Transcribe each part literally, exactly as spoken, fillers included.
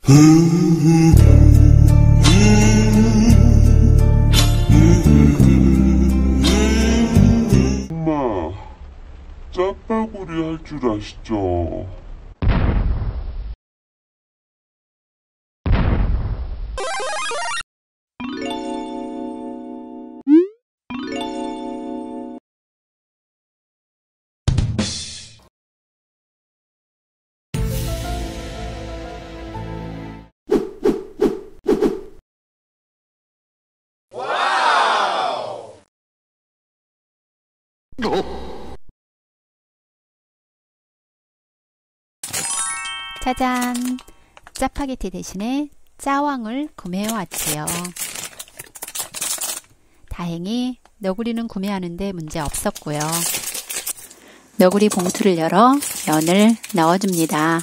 엄마, 짜파구리 할 줄 아시죠? 짜잔! 짜파게티 대신에 짜왕을 구매해 왔지요. 다행히 너구리는 구매하는데 문제 없었고요. 너구리 봉투를 열어 면을 넣어줍니다.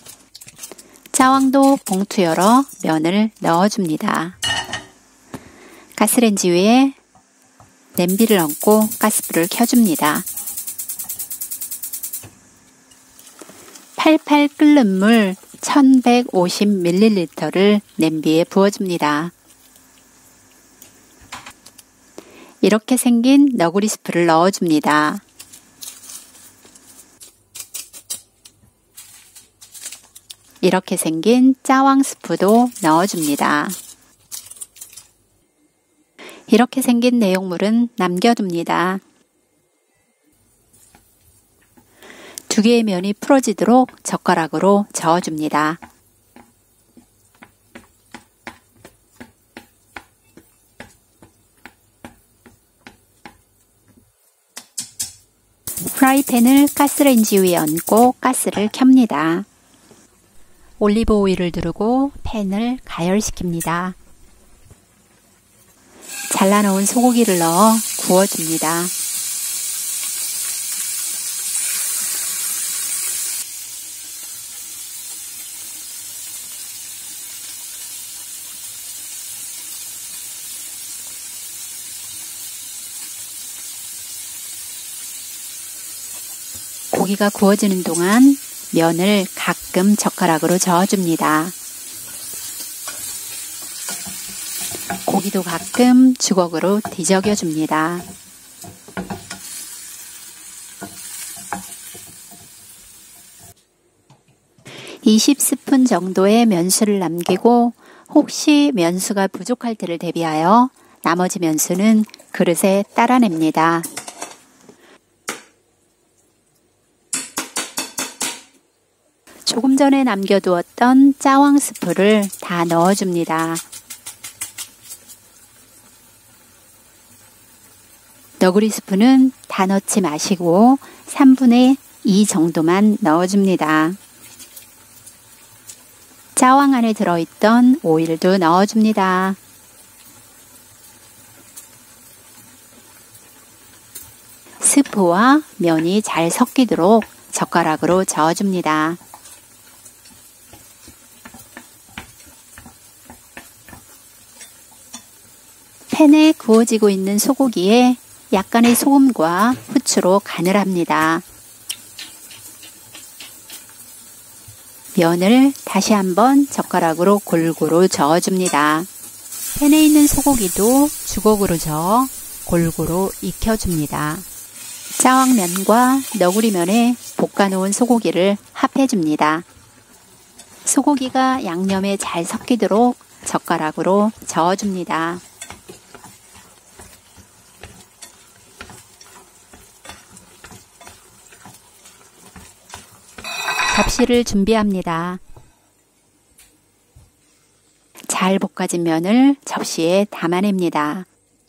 짜왕도 봉투 열어 면을 넣어줍니다. 가스레인지 위에 냄비를 얹고 가스불을 켜줍니다. 팔팔 끓는 물 천백오십 밀리리터를 냄비에 부어줍니다. 이렇게 생긴 너구리 스프를 넣어줍니다. 이렇게 생긴 짜왕 스프도 넣어줍니다. 이렇게 생긴 내용물은 남겨둡니다. 두 개의 면이 풀어지도록 젓가락으로 저어줍니다. 프라이팬을 가스레인지 위에 얹고 가스를 켭니다. 올리브 오일을 두르고 팬을 가열시킵니다. 잘라놓은 소고기를 넣어 구워줍니다. 고기가 구워지는 동안 면을 가끔 젓가락으로 저어줍니다. 고기도 가끔 주걱으로 뒤적여줍니다. 이십 스푼 정도의 면수를 남기고 혹시 면수가 부족할 때를 대비하여 나머지 면수는 그릇에 따라냅니다. 조금 전에 남겨두었던 짜왕 스프를 다 넣어줍니다. 너구리 스프는 다 넣지 마시고 삼분의 이 정도만 넣어줍니다. 짜왕 안에 들어있던 오일도 넣어줍니다. 스프와 면이 잘 섞이도록 젓가락으로 저어줍니다. 팬에 구워지고 있는 소고기에 약간의 소금과 후추로 간을 합니다. 면을 다시 한번 젓가락으로 골고루 저어줍니다. 팬에 있는 소고기도 주걱으로 저어 골고루 익혀줍니다. 짜왕면과 너구리면에 볶아놓은 소고기를 합해줍니다. 소고기가 양념에 잘 섞이도록 젓가락으로 저어줍니다. 접시를 준비합니다. 잘 볶아진 면을 접시에 담아냅니다.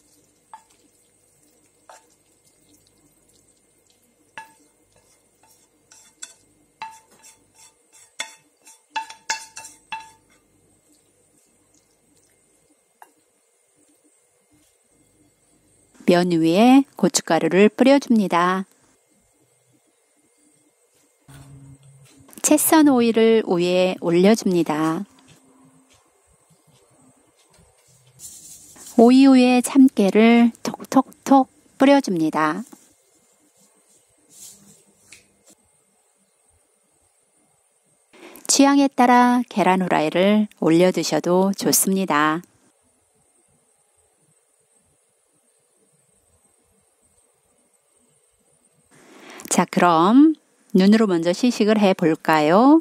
면 위에 고춧가루를 뿌려줍니다. 채 썬 오일을 위에 올려줍니다. 오이 위에 참깨를 톡톡톡 뿌려줍니다. 취향에 따라 계란 후라이를 올려두셔도 좋습니다. 자, 그럼 눈으로 먼저 시식을 해 볼까요?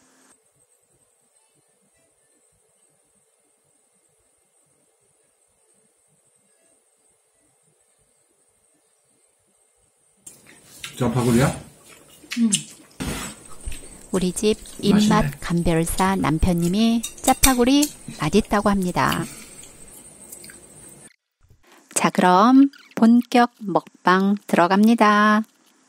짜파구리야? 음. 우리 집 입맛 맛있네. 감별사 남편님이 짜파구리 맛있다고 합니다. 자, 그럼 본격 먹방 들어갑니다.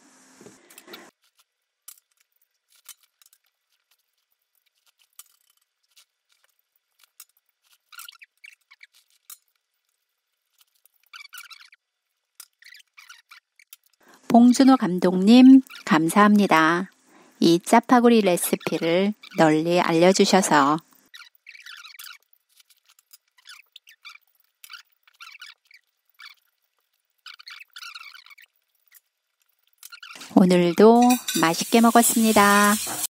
봉준호 감독님 감사합니다. 이 짜파구리 레시피를 널리 알려주셔서. 오늘도 맛있게 먹었습니다.